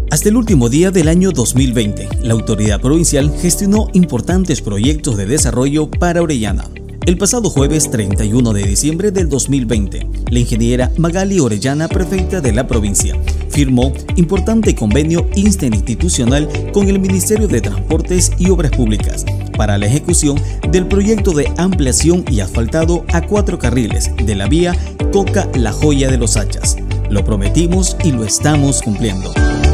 Hasta el último día del año 2020, la autoridad provincial gestionó importantes proyectos de desarrollo para Orellana. El pasado jueves 31 de diciembre del 2020, la ingeniera Magali Orellana, prefecta de la provincia, firmó importante convenio interinstitucional con el Ministerio de Transportes y Obras Públicas para la ejecución del proyecto de ampliación y asfaltado a 4 carriles de la vía Coca-La Joya de los Hachas. Lo prometimos y lo estamos cumpliendo.